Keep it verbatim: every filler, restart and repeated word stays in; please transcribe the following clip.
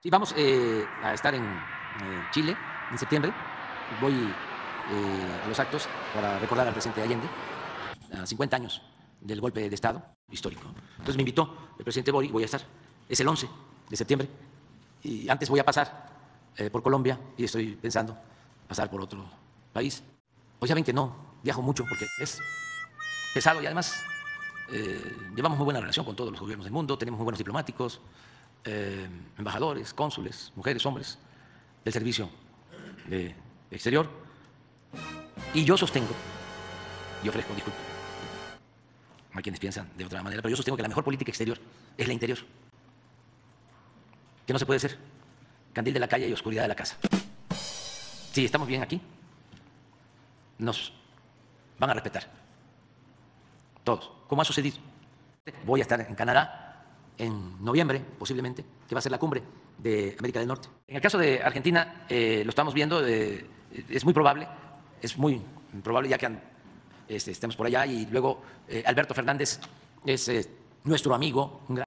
Sí, vamos eh, a estar en eh, Chile en septiembre. Voy eh, a los actos para recordar al presidente Allende, a cincuenta años del golpe de Estado histórico. Entonces me invitó el presidente Boric, voy a estar. Es el once de septiembre y antes voy a pasar eh, por Colombia y estoy pensando pasar por otro país. Pues ya ven que no viajo mucho porque es pesado y además eh, llevamos muy buena relación con todos los gobiernos del mundo, tenemos muy buenos diplomáticos, eh, embajadores, cónsules, mujeres, hombres del servicio de exterior. Y yo sostengo, y ofrezco disculpas a quienes piensan de otra manera, pero yo sostengo que la mejor política exterior es la interior, que no se puede ser candil de la calle y oscuridad de la casa. Si estamos bien aquí, nos van a respetar todos, como ha sucedido. Voy a estar en Canadá en noviembre, posiblemente, que va a ser la cumbre de América del Norte. En el caso de Argentina, eh, lo estamos viendo, eh, es muy probable, es muy probable ya que han, este, estemos por allá y luego eh, Alberto Fernández es eh, nuestro amigo, un gran